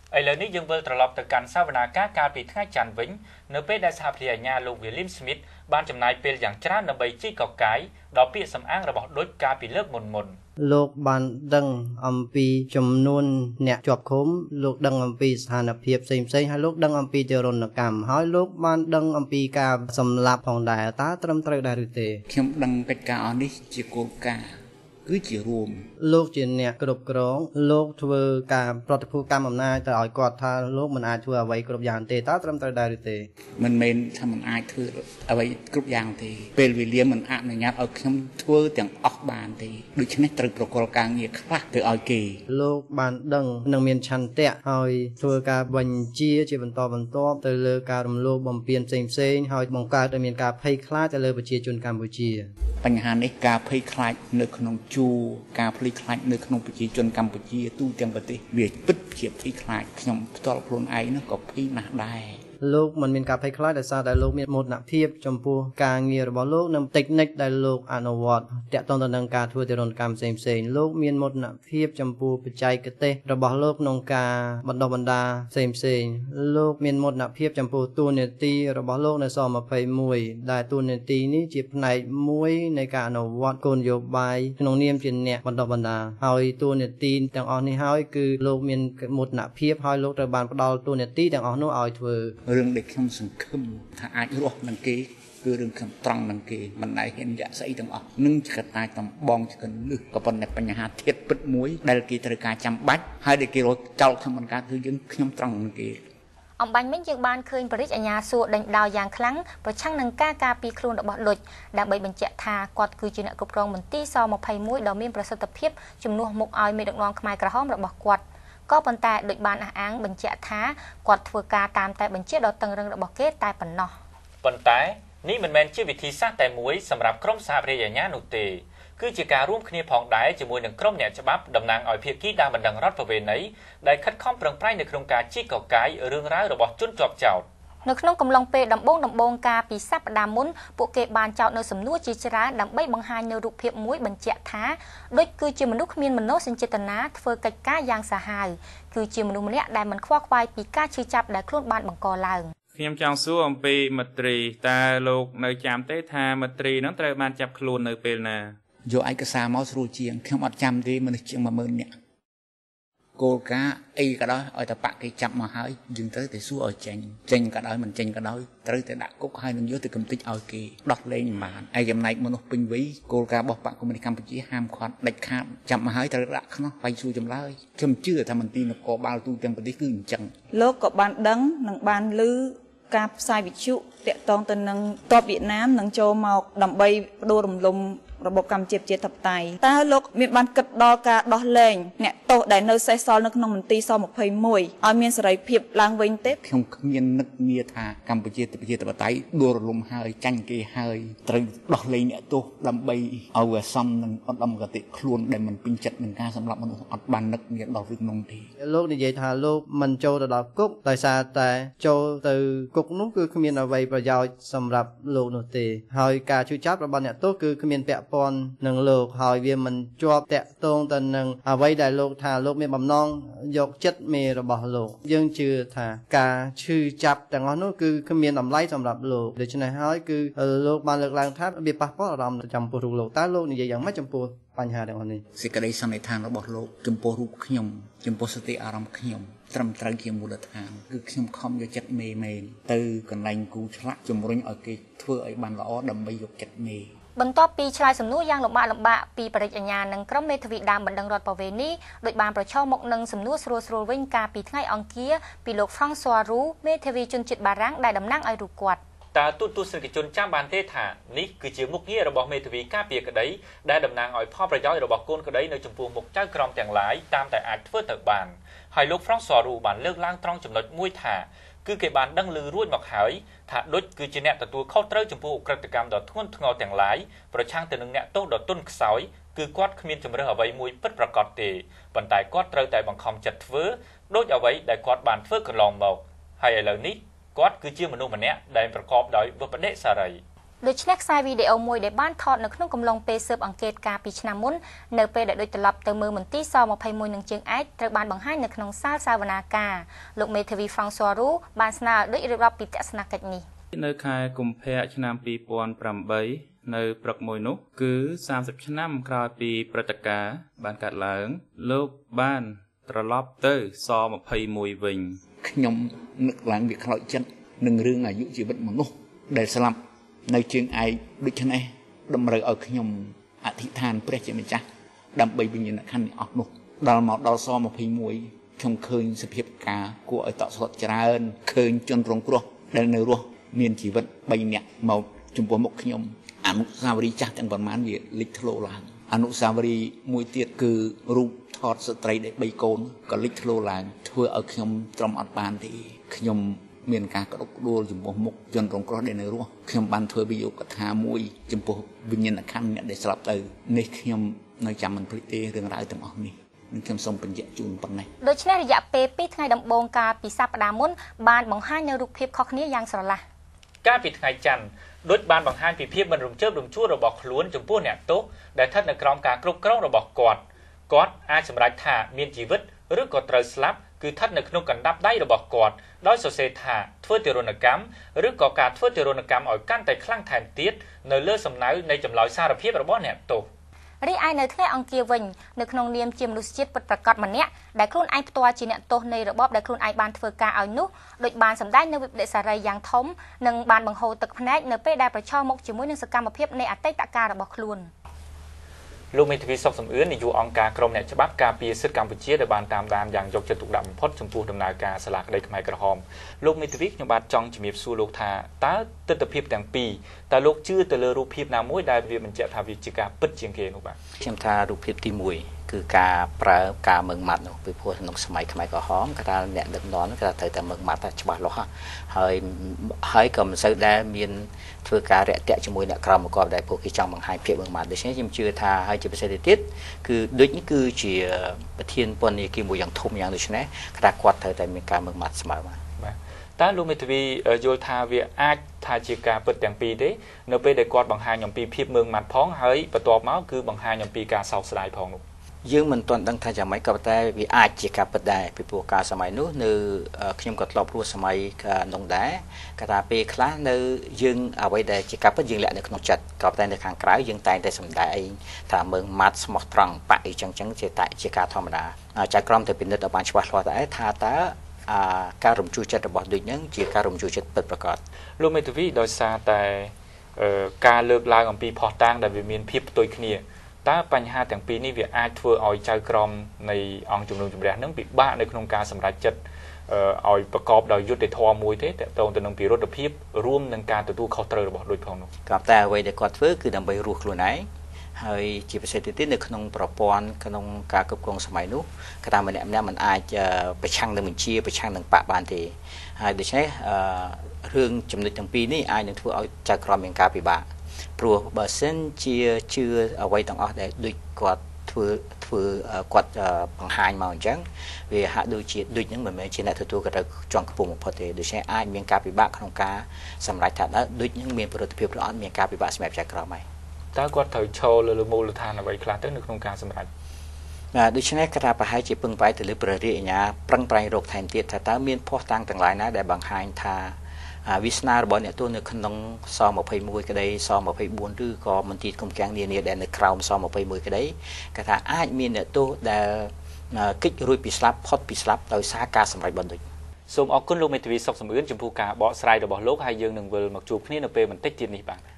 ឥឡូវនេះយើងវិលត្រឡប់ទៅកាន់សវនាការកាលពីថ្ងៃច័ន្ទវិញនៅពេលដែលសហភាពអាជ្ញាលោក William Smith បានចំណាយពេលយ៉ាងច្រើនដើម្បីជីកកកាយដល់ពាក្យសម្អាងរបស់ឌុចកាលពីលើកមុនលោកបានដឹងអំពីចំនួនអ្នកជាប់ឃុំលោកដឹងអំពីស្ថានភាពផ្សេងៗហើយលោកដឹងអំពីទរណកម្មហើយលោកបានដឹងអំពីការសម្លាប់ផងដែរតើត្រឹមត្រូវដែរឬទេខ្ញុំដឹងកិច្ចការអស់នេះជាគោលការណ៍គឺជារួមលោកជាអ្នកគ្រប់គ្រងលោកធ្វើការប្រតិភូកម្មអំណាចទៅឲ្យគាត់ថាលោកមិនអាចធ្វើអ្វីគ្រប់យ៉ាងទេតើត្រឹមត្រូវដែរឬទេមិនមែនថាមិនអាចធ្វើអ្វីគ្រប់យ៉ាងទេពេលវេលាមិនអនុញ្ញាតឲ្យខ្ញុំធ្វើទាំងអស់បានទេដូច្នេះត្រូវប្រកល់ការងារខ្លះទៅឲ្យគេលោកបានដឹងនិងមានឆន្ទៈហើយធ្វើការបញ្ជាបន្តបន្ទាប់ទៅលើការរំលោភបំពានផ្សេងៗហើយបង្កើតឲ្យមានការភ័យខ្លាចទៅលើប្រជាជនកម្ពុជាបញ្ហានេះការភ័យខ្លាចនៅក្នុងការភ័យខ្លាចនៅក្នុងប្រជាជនកម្ពុជាទូទាំងប្រទេសវាពិតជាភ័យខ្លាចខ្ញុំផ្ទាល់ខ្លួនឯងនោះក៏ភ័យណាស់ដែរលោកមិនមានការភ័យខ្លាចដោយសារតែលោកមានមោទនភាពចំពោះការងាររបស់លោកនិងតិចនិចដែលលោកអនុវត្តតាក់ទងទៅនឹងការធ្វើទរណកម្មផ្សេងៗលោកមានមោទនភាពចំពោះបច្ចេកទេសរបស់លោកក្នុងការបណ្ដុះបណ្ដាលផ្សេងៗលោកមានមោទនភាពចំពោះតួនាទីរបស់លោកនៅស21ដែលតួនាទីនេះជាផ្នែកមួយនៃការអនុវត្តគោលនយោបាយក្នុងនាមជាអ្នកបណ្ដុះបណ្ដាលហើយតួនាទីទាំងអស់នេះហើយគឺលោកមានមោទនភាពហើយលោកត្រូវបានផ្ដល់តួនាទីទាំងអស់នោះឲ្យធ្វើរឿងដែលខ្ញុំសង្ឃឹមថាអាចរស់នឹងគេគឺរឿងខ្ញុំត្រង់នឹងគេមិនដែលហ៊ានយ៉ាក់ស្អីទាំងអស់នឹងជាកត្តាចម្បងជាកលឹះក៏ប៉ុន្តែបញ្ហាធាតុពិតមួយដែលគេត្រូវការចាំបាច់ហើយដែលគេរកចោលខ្ញុំមិនកើតគឺយើងខ្ញុំត្រង់នឹងគេអំបញ្ញមិញយើងបានឃើញបរិយាអាញាសួរដេញដោលយ៉ាងខ្លាំងប្រឆាំងនឹងការការពារខ្លួនរបស់លុចដើម្បីបញ្ជាក់ថាគាត់គឺជាអ្នកគ្រប់គ្រងមន្ទីរស21ដ៏មានប្រសិទ្ធភាពជំនួសមុខឲ្យមេដឹកនាំខ្មែរក្រហមរបស់គាត់ក៏ប៉ុន្តែដូចបានអះអាងបញ្ជាក់ថាគាត់ធ្វើការតាមតែបញ្ជាដ៏តឹងរឹងរបស់គេតែប៉ុណ្ណោះប៉ុន្តែនេះមិនមែនជាវិធីសាស្ត្រតែមួយសម្រាប់ក្រុមសហប្រជាអាជ្ញានោះទេគឺជាការរួមគ្នាផងដែរជាមួយនឹងក្រុមអ្នកច្បាប់តំណាងឲ្យភាគីដែលបណ្ដឹងរដ្ឋប្រវេណីដែលខិតខំប្រឹងប្រែងនៅក្នុងការជីកកកាយរឿងរ៉ាវរបស់ជនជាប់ចោទនៅក្នុងកំឡុងពេលដំបូងការពីសប្តាហ៍មុនពួកគេបានចោទនៅសំណួរជាច្រើនដើម្បីបង្ហាញនៅរូបភាពមួយបញ្ជាក់ថាដូចគឺជាមនុស្សគ្មានមនោសញ្ចេតនាធ្វើកិច្ចការយ៉ាងសាហាវគឺជាមនុស្សម្នាក់ដែលមិនខ្វល់ខ្វាយពីការឈឺចាប់ដែលខ្លួនបានបង្កឡើងខ្ញុំចង់សួរអំពីមន្ត្រីតើលោកនៅចាំទេថាមន្ត្រីនឹងត្រូវបានចាប់ខ្លួននៅពេលណាយកឯកសារមកស្រួលជាងខ្ញុំអត់ចាំទេមនុស្សជាង10000នាក់គោលការណ៍អីក៏ដោយឲ្យតែបាក់គេចាប់មកហើយយើងត្រូវតែសួរឲ្យចេញក៏ដោយមិនចេញក៏ដោយត្រូវតែដាក់គុកហើយនឹងយកទៅកំទេចឲ្យគេដោះលែងមិនបានឯចំណែកមនុស្សពេញវ័យគោលការណ៍របស់បកកុម្មុយនីសកម្ពុជាហាមឃាត់ដាច់ខាតចាប់មកហើយត្រូវដាក់ខ្នោះវាយសួរចម្លើយខ្ញុំជឿថាមន្ទីរនគរបាលទូទាំងប្រទេសគឺអញ្ចឹងលោកក៏បានដឹងនិងបានឮការផ្សាយវិទ្យុតាក់ទងទៅនឹងទ័ពវៀតណាមនឹងចូលមកដើម្បីបដូររំលំរបបកម្ពុជាប្រជាធិបតេយ្យតើលោកមានបានគិតដល់ការដោះលែងអ្នកទោសដែលនៅសេសសល់នៅក្នុងមន្ទីរស21ឲ្យមានសេរីភាពឡើងវិញទេខ្ញុំគ្មាននឹកងារថាកម្ពុជាប្រជាធិបតេយ្យដួលរលំហើយចាញ់គេហើយត្រូវដោះលែងអ្នកទោសដើម្បីឲ្យវាសមនឹងឧត្តមគតិខ្លួនដែលមិនពេញចិត្តនឹងការសម្លាប់មនុស្សអត់បាននឹកងារដល់វិក្នុងទេលោកនិយាយថាលោកមិនចូលទៅដល់គុកដោយសារតែចូលទៅគុកនោះគឺគ្មានអ្វីប្រយោជន៍សម្រាប់លោកនោះទេហើយការជួយចាប់របស់អ្នកទោសគឺគ្មានពាក់ព័ន្ធនឹងលោកហើយវាមិនជាប់តាក់ទងទៅនឹងអ្វីដែលលោកថាលោកមានបំណងយកចិត្តមេរបស់លោកយើងជឿថាការឈឺចាប់ទាំងអស់នោះគឺគ្មានតម្លៃសម្រាប់លោកដូច្នេះហើយគឺលោកបានលើកឡើងថាវាប៉ះពាល់អារម្មណ៍ចំពោះរូបលោកតើលោកនិយាយយ៉ាងម៉េចចំពោះបញ្ហាទាំងអស់នេះសេចក្តីសន្និដ្ឋានរបស់លោកចំពោះរូបខ្ញុំចំពោះសតិអារម្មណ៍ខ្ញុំត្រឹមត្រូវជាមូលដ្ឋានគឺខ្ញុំខំយកចិត្តមេមែនទៅកន្លែងគូឆ្លាក់ជំរុញឲ្យគេធ្វើឲ្យបានល្អដើម្បីយកចិត្តមេបន្ទាប់ពីឆ្លើយសំណួរយ៉ាងលំបាកពីបរិយាអាជ្ញានិងក្រុមមេធាវីដើមបណ្ដឹងរដ្ឋប្រវេណីដោយបានប្រឈមមុខនឹងសំណួរស្រួលវិញកាលពីថ្ងៃអង្គារពីលោក François Roux មេធាវីជនជាតិបារាំងដែលតំណាងឲ្យរូបគាត់តើទូតទស្សនិកជនចាំបានទេថានេះគឺជាមុខងាររបស់មេធាវីការពារក្តីដែលតំណាងឲ្យផលប្រយោជន៍របស់កូនក្តីនៅចំពោះមុខចៅក្រមទាំងឡាយតាមតែអាចធ្វើទៅបានហើយលោក François Roux បានលើកឡើងត្រង់ចំណុចមួយថាគឺគេបានដឹងឮរួចមកហើយថាឌុចគឺជាអ្នកទទួលខុសត្រូវចំពោះអក្រិតកម្មដ៏ធ្ងន់ធ្ងរទាំងឡាយប្រឆាំងទៅនឹងអ្នកទោសដ៏ទន់ខ្សោយគឺគាត់គ្មានជំរើសអ្វីមួយពិតប្រាកដទេប៉ុន្តែគាត់ត្រូវតែបង្ខំចិត្តធ្វើដូចអ្វីដែលគាត់បានធ្វើកន្លងមកហើយឥឡូវនេះគាត់គឺជាមនុស្សម្នាក់ដែលប្រកបដោយវិប្បដិសារីកដូច្នេះខ្សែវីដេអូមួយដែលបានថតនៅក្នុងកំឡុងពេលស៊ើបអង្កេតការពីឆ្នាំមុននៅពេលដែលដូចត្រឡប់ទៅមើលមន្ទីរស21នឹងជើងឯកត្រូវបានបង្ហាញនៅក្នុងសាលសវនាការលោកមេធាវីហ្វ្រង់ស៊ួរូបានស្នើដូចរៀបរាប់ពីទស្សនកិច្ចនេះនៅខែកុម្ភៈឆ្នាំ2008នៅព្រឹកមួយនោះគឺ30ឆ្នាំក្រោយពីព្រឹត្តិការណ៍បានកើតឡើងលោកបានត្រឡប់ទៅស21វិញខ្ញុំនឹកឡើងវាខ្លោចចិត្តនឹងរឿងអាយុជីវិតមនុស្សដែលស្លាប់នៅជើងឯកដូច្នេះតម្រូវឲ្យខ្ញុំអធិដ្ឋានព្រះជាម្ចាស់ដើម្បីវិញ្ញាណក្ខន្ធនេះអស់នោះដល់មកដល់ស21ខ្ញុំឃើញសភាពការគួរឲ្យតក់ស្លុតច្រើនឃើញជនរងគ្រោះដែលនៅរស់មានជីវិត3នាក់មកចំពោះមុខខ្ញុំអនុស្សាវរីយ៍ចាស់ទាំងប៉ុន្មានវាលេចធ្លោឡើងអនុស្សាវរីយ៍មួយទៀតគឺរូបថតស្ត្រីដែល3កូនក៏លេចធ្លោឡើងធ្វើឲ្យខ្ញុំទ្រាំអត់បានទេខ្ញុំមានការក្តុកក្តួលចំពោះមុខជនរងគ្រោះដែលនៅរស់ខ្ញុំបានធ្វើវិយោគថាមួយចំពោះវិញ្ញាណក្ខន្ធអ្នកដែលស្លាប់ទៅនេះខ្ញុំនៅចាំមិនភ្លេចទេរឿងរ៉ាវទាំងអស់នេះនឹងខ្ញុំសូមបញ្ជាក់ជូនប៉ុណ្ណេះដូច្នេះរយៈពេល2ថ្ងៃដំបូងកាលពីសប្តាហ៍មុនបានបង្ហាញនៅរូបភាពខុសគ្នាយ៉ាងស្រឡះកាលពីថ្ងៃច័ន្ទដូចបានបង្ហាញពីភាពមិនរំជើបរំជួលរបស់ខ្លួនចំពោះអ្នកទោសដែលស្ថិតនៅក្រោមការគ្រប់គ្រងរបស់គាត់អាចសម្រេចថាមានជីវិតឬក៏ត្រូវស្លាប់គឺស្ថិតនៅក្នុងកណ្ដាប់ដៃរបស់គាត់ដោយសរសេរថាធ្វើទារុណកម្មឬក៏ការធ្វើទារុណកម្មឲ្យកាន់តែខ្លាំងថែមទៀតនៅលើសំណៅនៃចម្លើយសារភាពរបស់អ្នកទោសរីឯនៅថ្ងៃអង្គារវិញនៅក្នុងនាមជាមនុស្សជាតិពិតប្រាកដម្នាក់ដែលខ្លួនឯងផ្ទាល់ជាអ្នកទោសនៃរបបដែលខ្លួនឯងបានធ្វើការឲ្យនោះដូចបានសម្ដែងនៅវិបដិសារីយ៉ាងធំនិងបានបង្ហូរទឹកភ្នែកនៅពេលដែលប្រឈមមុខជាមួយនឹងសកម្មភាពនៃអតីតកាលរបស់ខ្លួនលោកមេធាវីសុកសំអឿននាយកអង្គការក្រមអ្នកច្បាប់ការពារសិទ្ធិកម្ពុជាដែលបានតាមដានយ៉ាងយកចិត្តទុកដាក់បំផុតចំពោះដំណើរការសាលាក្តីខ្មែរក្រហមលោកមេធាវីខ្ញុំបាទចង់ជំរាបសួរលោកថាតើទស្សនវិជ្ជាទាំងពីរតើលោកជឿទៅលើរូបភាពណាមួយដែលវាបញ្ជាក់ថាវាជាការពិតជាងគេនោះបាទខ្ញុំថារូបភាពទី1គឺការប្រើការមើងម៉ាត់នោះពីព្រោះក្នុងសម័យខ្មែរក្រហមគេថាអ្នកដឹកនាំគេថាត្រូវតែមើងម៉ាត់ថាច្បាស់លាស់ហើយក៏មិនសូវដែលមានធ្វើការរាក់ទាក់ជាមួយអ្នកក្រមប្រកបដែលពួកគេចង់បង្ហាញភាពមើងម៉ាត់ដូច្នេះខ្ញុំជឿថាហើយជាពិសេសទៅទៀតគឺដូចនេះគឺជាប្រធានពន្ធនាគារមួយយ៉ាងធំយ៉ាងដូចនេះគាត់ត្រូវតែមានការមើងម៉ាត់ស្មើបាទតើលោកមេធាវីយល់ថាវាអាចថាជាការពិតទាំងពីរទេនៅពេលដែលគាត់បង្ហាញអំពីភាពមើងម៉ាត់ផងហើយបន្ទាប់មកគឺបង្ហាញអំពីការសោកស្ដាយផងនោះយើងមិនទាន់ដឹងថាយ៉ាងម៉េចក៏តែវាអាចជាការពិតដែរពីព្រោះការសម័យនោះនៅខ្ញុំក៏ធ្លាប់រស់សម័យក្នុងដែរគេថាពេលខ្លះនៅយើងអ្វីដែលជាការពិតយើងលាក់នៅក្នុងចិត្តក៏តែនៅខាងក្រៅយើងតែងតែសម្ដែងថាមើងម៉ាត់ស្មោះត្រង់បាក់អីចឹងជាការធម្មតាចៅក្រមទៅពិនិត្យឲ្យបានច្បាស់លាស់ដែរថាតើការរំជួលចិត្តរបស់ដូចហ្នឹងជាការរំជួលចិត្តពិតប្រាកដលោកមេធាវីដោយសារតែការលើកឡើងអំពីផុសតាងដែលវាមានភាពផ្ទុយគ្នាតើបញ្ហាទាំងពីរនេះវាអាចធ្វើឲ្យចៅក្រមនៃអង្គជំនុំជម្រះនឹងពិបាកនៅក្នុងការសម្រេចចិត្តឲ្យប្រកបដោយយុត្តិធម៌មួយទេតើតើទៅនឹងពិរុទ្ធភាពរួមនឹងការទទួលខុសត្រូវរបស់ដូចផងនោះក៏តែអ្វីដែលគាត់ធ្វើគឺដើម្បីរស់ខ្លួនឯងហើយជាពិសេសទៀតនៅក្នុងប្រព័ន្ធក្នុងការគ្រប់គ្រងសម័យនោះគេថាម្នាក់មិនអាចប្រឆាំងនឹងបញ្ជាប្រឆាំងនឹងបកបានទេហើយដូច្នេះរឿងចំណុចទាំងពីរនេះអាចនឹងធ្វើឲ្យចៅក្រមមានការពិបាកព្រោះបើសិនជាជឿអ្វីទាំងអស់ដែលដូចគាត់ធ្វើគាត់បង្ហាញមកអញ្ចឹងវាហាក់ដូចជាដូចហ្នឹងមិនមែនជាអ្នកទទួលក៏ត្រូវជាន់ខ្ពស់បំផុតទេដូច្នេះអាចមានការពិបាកក្នុងការសម្រេចថាដូចហ្នឹងមានប្រតិភិបឬអត់មានការពិបាកសម្រាប់ចៅក្រមហើយតើគាត់ត្រូវឈរលើមូលដ្ឋានអ្វីខ្លះទៅនៅក្នុងការសម្រេចដូច្នេះគេថាប្រហែលជាពឹងផ្អែកទៅលើព្រះរាជអាជ្ញាប្រឹងប្រែងរកថែមទៀតថាតើមានភស្តុតាងទាំងឡាយណាដែលបង្ហាញថាវាសនារបស់អ្នកទោសនៅក្នុងស21ក្តីស24ឬក៏មន្ទីរឃុំឃាំងនានាដែលនៅក្រោមស21ក្តីគេថាអាចមានអ្នកទោសដែលគេចរួចពីស្លាប់ផុតពីស្លាប់ដោយសារការសម្រេចបន្តិចសូមអរគុណលោកមេធាវីសុកសំអឿនចំពោះការបកស្រាយរបស់លោកហើយយើងនឹងវិលមកជួបគ្នានៅពេលបន្តិចទៀតនេះបាទ